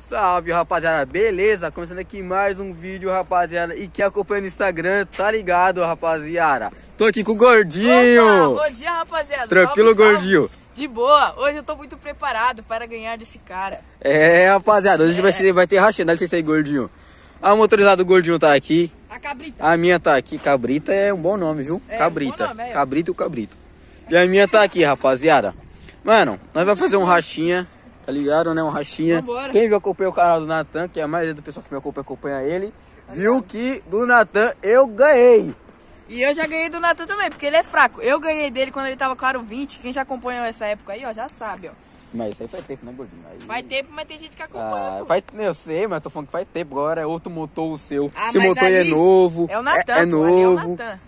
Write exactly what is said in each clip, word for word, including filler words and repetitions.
Salve, rapaziada, beleza? Começando aqui mais um vídeo, rapaziada. E quem acompanha no Instagram, tá ligado, rapaziada? Tô aqui com o Gordinho. Opa, bom dia, rapaziada. Tranquilo, salve, Gordinho? Salve. De boa, hoje eu tô muito preparado para ganhar desse cara. É, rapaziada, hoje é. Vai, ser, vai ter rachinha, dá licença aí, Gordinho. A motorizada do Gordinho tá aqui. A cabrita. A minha tá aqui, cabrita é um bom nome, viu? É, cabrita, um bom nome, é. Cabrita e o cabrito. E a minha tá aqui, rapaziada. Mano, nós vamos fazer um rachinha. Tá ligado, né? Um rachinha. Vambora. Quem viu acompanha o canal do Natan, que é a maioria do pessoal que me acompanha, acompanha ele, viu que do Natan eu ganhei. E eu já ganhei do Natan também, porque ele é fraco. Eu ganhei dele quando ele tava com aro vinte. Quem já acompanhou essa época aí, ó, já sabe, ó. Mas isso aí faz tempo, né, Gordinho? Aí... Faz tempo, mas tem gente que acompanha. Ah, faz... Eu sei, mas eu tô falando que faz tempo. Agora é outro motor o seu. Ah, Seu motor aí é novo. É o Natan, é, é pô, novo. ali é o Natan.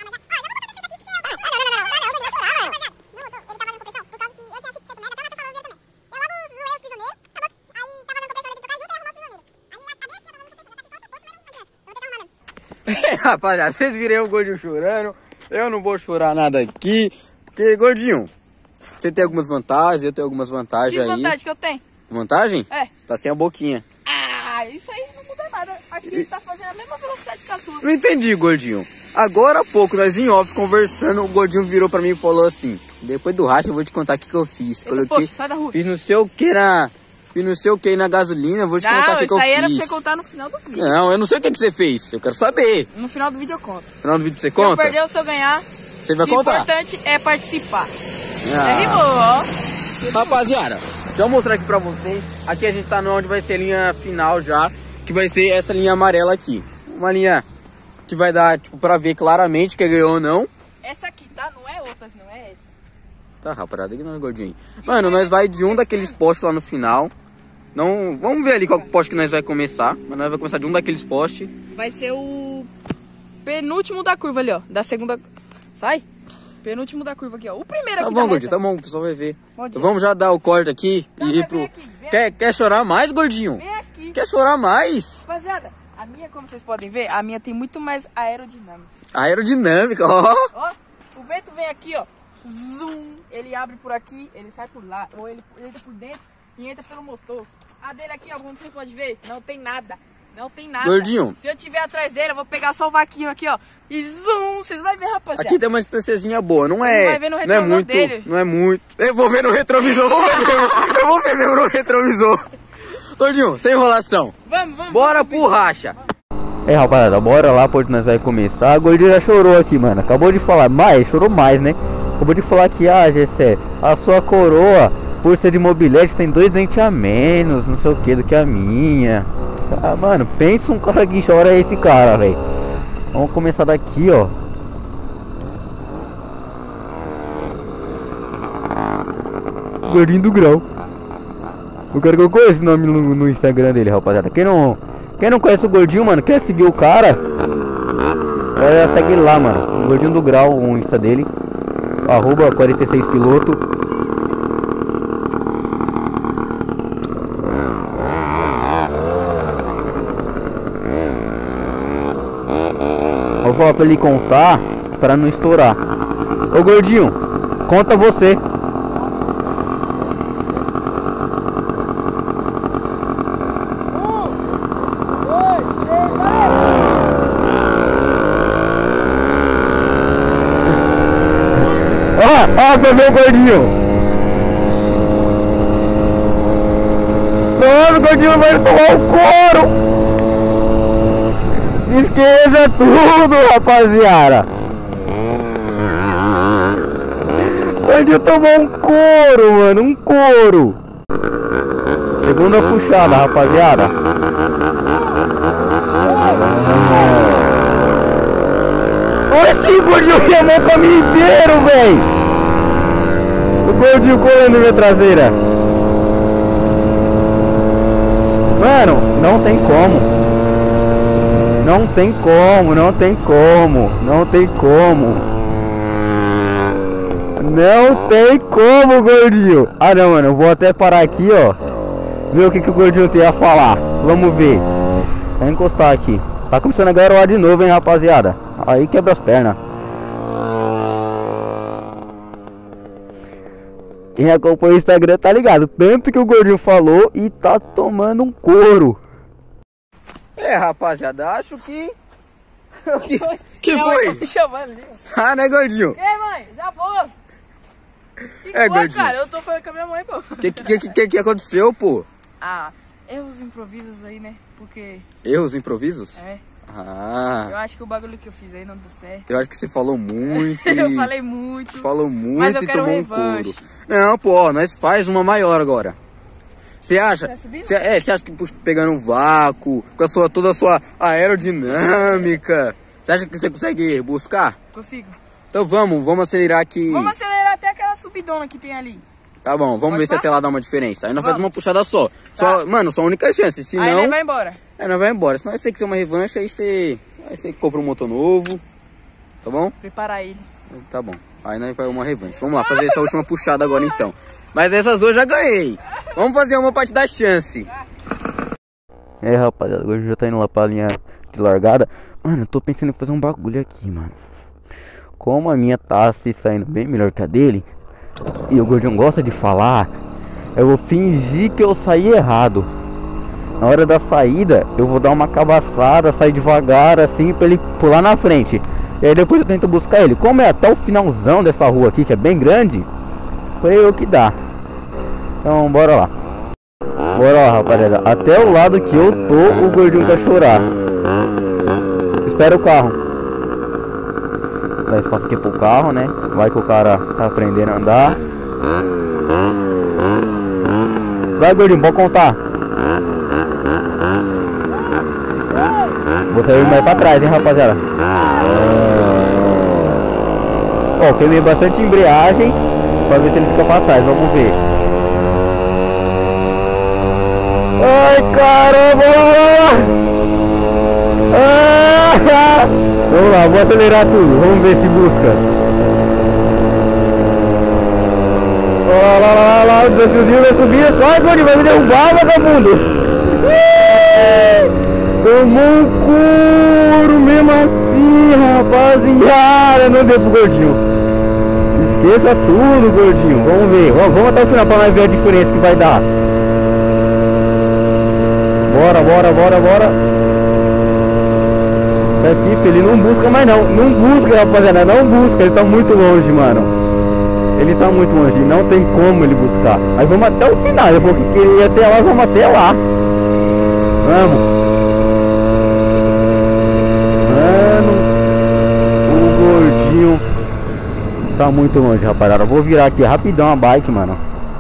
Rapaziada, vocês viram o Gordinho chorando. Eu não vou chorar nada aqui. Porque, Gordinho, você tem algumas vantagens, eu tenho algumas vantagens Que aí. vantagem que eu tenho? Vantagem? É. Você tá sem a boquinha. Ah, isso aí não muda nada. Aqui ele tá fazendo a mesma velocidade que a sua. Não entendi, Gordinho. Agora há pouco, nós em off conversando, o Gordinho virou pra mim e falou assim: depois do racha eu vou te contar o que, que eu fiz. Eita, Coloquei, poxa, sai da rua. Fiz não sei o que na... Fiz não sei o que na gasolina, vou te Não, contar o que, que eu isso aí fiz. era pra você contar no final do vídeo. Não, eu não sei o que, que você fez. Eu quero saber. No final do vídeo eu conto. No final do vídeo você Se eu conta? perder ou se eu ganhar, Você vai o contar? importante é participar. Ah. É rimou, ó. Rapaziada, deixa eu mostrar aqui pra vocês. Aqui a gente tá onde vai ser a linha final já, que vai ser essa linha amarela aqui. Uma linha que vai dar, tipo, pra ver claramente quem ganhou ou não. Essa aqui, tá? Não é outras, não é essa. Tá, rapaziada, aqui não é Gordinho. Mano, nós vai de um daqueles postes lá no final. Não, vamos ver ali qual poste que nós vai começar. Mas nós vai começar de um daqueles postes. Vai ser o penúltimo da curva ali, ó. Da segunda... Sai. Penúltimo da curva aqui, ó. O primeiro Tá aqui bom, da Gordinho, reta. tá bom, o pessoal vai ver. Bom dia. Então vamos já dar o corte aqui Não, e vai, ir pro... vem aqui, vem Quer, quer chorar mais, Gordinho? Vem aqui. Quer chorar mais? Rapaziada, a minha, como vocês podem ver, a minha tem muito mais aerodinâmica. Aerodinâmica, ó. Ó, o vento vem aqui, ó. Zoom. Ele abre por aqui, ele sai por lá. Ou ele entra por dentro e entra pelo motor. A dele aqui, ó, como vocês podem ver, não tem nada. Não tem nada. Gordinho. Se eu tiver atrás dele, eu vou pegar só o vaquinho aqui, ó. E zoom. Vocês vão ver, rapaziada. Aqui tem uma distânciazinha boa, não é? vai ver no não é retrovisor muito, dele. não é muito. Eu vou ver no retrovisor, eu vou ver mesmo, eu vou ver mesmo no retrovisor. Gordinho, sem enrolação. Vamos, vamos. Bora vamos, pro racha. É, rapaziada, bora lá, porque nós vai começar. A Gordinha já chorou aqui, mano. Acabou de falar, mais, chorou mais, né? Acabou de falar que, ah, Gessé, a sua coroa, por ser de mobilete, tem dois dentes a menos, não sei o que, do que a minha. Ah, mano, pensa um cara que chora esse cara, velho. Vamos começar daqui, ó. Gordinho do Grau. Eu quero que eu conheça esse nome no, no Instagram dele, rapaziada. Quem não, quem não conhece o Gordinho, mano, quer seguir o cara, é, segue ele lá, mano. O Gordinho do Grau, o Insta dele. Arroba quarenta e seis piloto. Vou falar pra ele contar pra não estourar. Ô Gordinho, conta você. Ó, pra ver o Gordinho. Não, o Gordinho vai tomar o couro. Esqueça tudo, rapaziada. O Gordinho tomou um couro, mano. Um couro. Segunda puxada, rapaziada. Oxi, o Gordinho queimou o caminho inteiro, velho. O Gordinho colando minha traseira. Mano, não tem como. Não tem como, não tem como. Não tem como. Não tem como, Gordinho. Ah não, mano, eu vou até parar aqui, ó. Ver o que, que o Gordinho tem a falar. Vamos ver. Vou encostar aqui. Tá começando a garoar de novo, hein, rapaziada. Aí quebra as pernas. Quem acompanha o Instagram tá ligado. Tanto que o gordinho falou e tá tomando um couro. É, rapaziada, acho que... que, que Minha foi? mãe tá me chamando ali. Ah, né, gordinho? Ei, mãe, já vou. Que É, foi, gordinho. cara? Eu tô falando com a minha mãe, pô. O que, que, que, que, que aconteceu, pô? Ah, erros improvisos aí, né? Porque, Erros improvisos? é, Ah, eu acho que o bagulho que eu fiz aí não deu certo. eu acho que você falou muito. Eu e- falei muito. Falou muito Mas eu e quero tomou um revanche. couro. Não, pô, ó, nós faz uma maior agora. Você acha? Tá subindo? Cê, é, você acha que puxa, pegando um vácuo, com a sua, toda a sua aerodinâmica, você acha que você consegue buscar? Consigo. Então vamos, vamos acelerar aqui. Vamos acelerar até aquela subidona que tem ali. Tá bom, vamos Pode ver se falar? até lá dá uma diferença. Aí nós Vamos. fazemos uma puxada só. Só, mano, só a única chance. Se Aí não, ele vai embora. aí nós vai embora. Senão vai ter que ser uma revanche, aí você, aí você compra um motor novo. Tá bom? Preparar ele. Tá bom. Aí nós vai uma revanche. Vamos lá, fazer essa última puxada agora então. Mas essas duas eu já ganhei. Vamos fazer uma parte da chance. É, rapaziada, agora já tá indo lá pra linha de largada. Mano, eu tô pensando em fazer um bagulho aqui, mano. Como a minha tá se saindo bem melhor que a dele, e o gordinho gosta de falar, eu vou fingir que eu saí errado. Na hora da saída, eu vou dar uma cabaçada, sair devagar assim pra ele pular na frente. E aí depois eu tento buscar ele. Como é até o finalzão dessa rua aqui, que é bem grande, foi eu que dá. Então bora lá. Bora lá, rapaziada. Até o lado que eu tô, o gordinho vai chorar. Espera o carro. Dá espaço aqui pro carro, né? Vai que o cara tá aprendendo a andar. Vai, gordinho, pode contar. Vou sair mais pra trás, hein, rapaziada. Ó, queimei bastante embreagem pra ver se ele fica pra trás. Vamos ver. Ai, caramba! Ah, vamos lá, vou acelerar tudo. Vamos ver se busca. Olha lá, lá, lá, lá, o desafiozinho vai subir. Sai, gordinho, vai me derrubar, vagabundo. Tomou um couro mesmo assim, rapaziada. Não deu pro gordinho. Esqueça tudo, gordinho. Vamos ver, vamos, vamos até o final pra nós ver a diferença que vai dar. Bora, bora, bora, bora. Tá aqui, filho, ele não busca mais não. Não busca, rapaziada, não busca. Ele tá muito longe, mano. Ele tá muito longe, não tem como ele buscar. Aí vamos até o final. Eu vou que ele ia até lá, vamos até lá. Vamos. Mano, o gordinho tá muito longe, rapaziada. Vou virar aqui rapidão a bike, mano.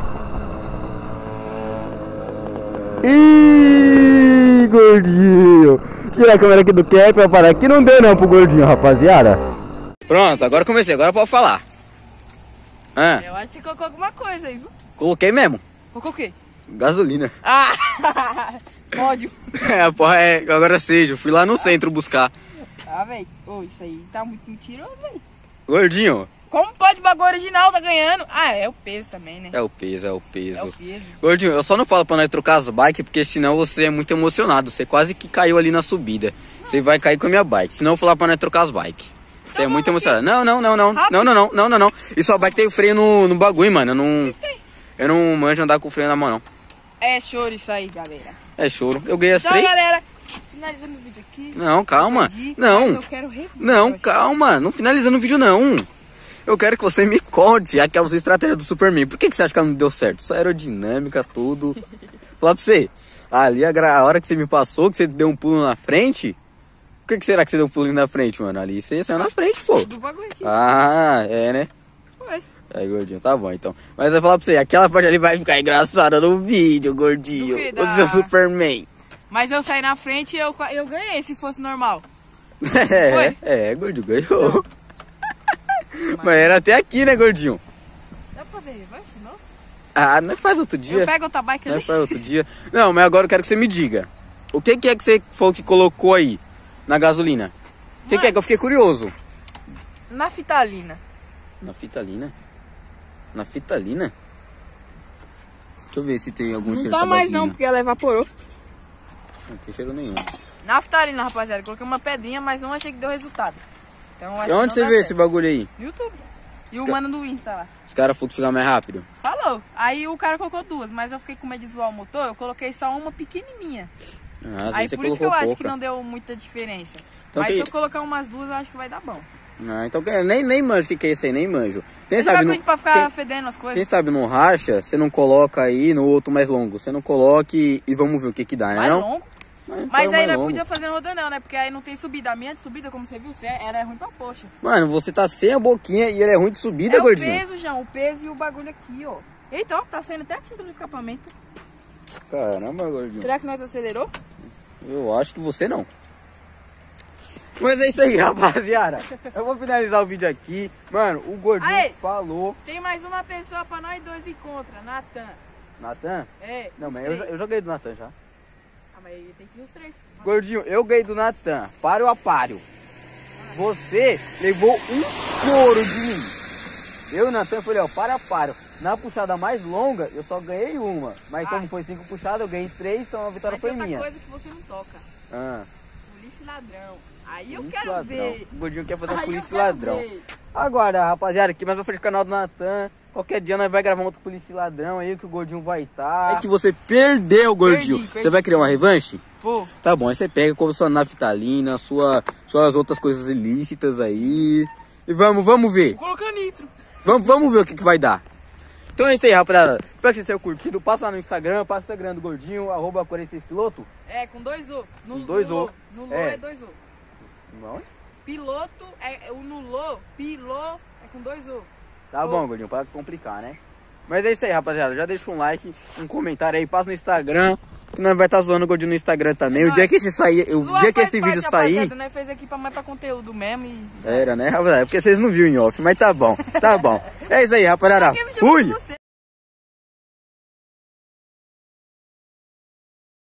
Ih, gordinho. Tira a câmera aqui do cap pra parar. Aqui não deu não pro gordinho, rapaziada. Pronto, agora comecei, agora pode falar. Ah, Eu acho que você colocou alguma coisa aí, viu? coloquei mesmo. Colocou o quê? Gasolina. Ah! Ódio. É, porra, é, agora seja, eu fui lá no centro buscar. Ah, velho. Ô, isso aí tá muito mentiroso, velho. Gordinho, Como pode o bagulho original tá ganhando? Ah, é o peso também, né? é o peso, é o É o peso. peso. Gordinho, eu só não falo pra nós trocar as bikes, porque senão você é muito emocionado. Você quase que caiu ali na subida. Você vai cair com a minha bike. Senão eu vou falar pra nós trocar as bikes. Você é Então muito vamos emocionado. Não, não, não, não. Rápido. Não, não, não, não, não, não. E sua bike tem freio no, no bagulho, mano. Eu não. Eu não manjo andar com freio na mão, não. É choro isso aí, galera. É choro. Eu ganhei as Então, três. galera, finalizando o vídeo aqui. Não, calma. Perdi, Não. mas eu quero rever. Não, calma. Não finalizando o vídeo, não. Eu quero que você me conte aquela sua estratégia do Superman. Por que, que você acha que ela não deu certo? Só aerodinâmica, tudo. Falar pra você. Ali, a, gra- a hora que você me passou, que você deu um pulo na frente. Por que, que será que você deu um pulo na frente, mano? Ali você saiu na frente, pô. Do bagulho aqui. Ah, é, né? Foi. Aí, gordinho, tá bom, então. Mas eu vou falar pra você, aquela parte ali vai ficar engraçada no vídeo, gordinho. Duvida. O seu Superman. Mas eu saí na frente e eu, eu ganhei se fosse normal. É, Foi? é, gordinho, ganhou. Mas era até aqui, né, gordinho? Dá pra fazer revanche, não? Ah, não faz outro dia. Eu pego outra bike Não ali. faz outro dia. Não, mas agora eu quero que você me diga. O que, que é que você falou que colocou aí na gasolina? O que, que é que eu fiquei curioso? Na fitalina. Na fitalina? Na fitalina? Deixa eu ver se tem algum Não cheiro tá de mais sabadinha. não, porque ela evaporou. Não tem cheiro nenhum. Na fitalina, rapaziada. Coloquei uma pedrinha, mas não achei que deu resultado. Então acho E onde que você não vê dá esse certo. bagulho aí? No YouTube. E o mano do Insta lá. Os caras falaram que ficar mais rápido. Falou. Aí o cara colocou duas, mas eu fiquei com medo de zoar o motor, eu coloquei só uma pequenininha. Ah, Aí você por isso que eu colocou acho que pouca. não deu muita diferença. Então mas que- se eu colocar umas duas, eu acho que vai dar bom. Ah, então que- nem, nem manjo o que, que é isso aí, nem manjo. Quem Esse sabe, bagulho no, pra ficar quem, fedendo as quem coisas. sabe no racha, você não coloca aí no outro mais longo. Você não coloque e vamos ver o que que dá, né? Mais não? longo. Mas, Mas faz aí mais não longo. podia fazer no rodanel, né? Porque aí não tem subida. A minha de subida, como você viu, você- ela é ruim pra poxa. Mano, você tá sem a boquinha e ele é ruim de subida, É o gordinho. peso, João. O peso e o bagulho aqui, ó. Eita, ó, tá saindo até tinta no escapamento. Caramba, gordinho. Será que nós acelerou? Eu acho que você não. Mas é isso aí, rapaziada. Eu vou finalizar o vídeo aqui. Mano, o gordinho Aí. falou. Tem mais uma pessoa pra nós dois ir contra, Natan. Natan? É, Não, os mas eu, três. eu joguei do Natan já. Ah, mas aí tem que ir os três. Gordinho, eu ganhei do Natan. Páreo a páreo. Você levou um couro de mim. Eu e o Natan falei, ó, para a páreo. Na puxada mais longa, eu só ganhei uma. Mas Ah. como foi cinco puxadas, eu ganhei três, então a vitória Mas foi tem outra minha. coisa que você não toca. Ah, Polícia e ladrão. Aí eu polícia quero ladrão. ver. O Gordinho quer fazer um Aí eu polícia quero ladrão. ver. Agora, rapaziada, aqui mais pra frente do canal do Natan. Qualquer dia nós vai gravar um outro polícia ladrão aí que o Gordinho vai estar. É que você perdeu, Gordinho. Perdi, perdi. Você vai criar uma revanche? Pô, Tá bom, aí você pega com sua naftalina, sua, suas outras coisas ilícitas aí. E vamos, vamos ver. vou colocar nitro. Vamos, vamos ver o que, que vai dar. Então é isso aí, rapaziada. Espero que vocês tenham curtido. Passa lá no Instagram, passa no Instagram do Gordinho, arroba quarenta e seis piloto. É, com dois O. No, Com dois no O. Lô. No Lô É. é dois O. Não? Piloto é é o no Lô. Pilô é com dois O. Tá bom, Gordinho, para complicar, né? Mas é isso aí, rapaziada. Já deixa um like, um comentário aí, passa no Instagram. Que nós vai estar zoando o Gordinho no Instagram também. O Nós. dia que esse sair, o Zoar dia que faz esse parte, vídeo sair. rapaziada, nós fez aqui pra mais pra conteúdo mesmo e... Era, né, rapaziada? É porque vocês não viram em off, mas tá bom, tá bom. É isso aí, rapaziada. Quem me chamou de Fui! você?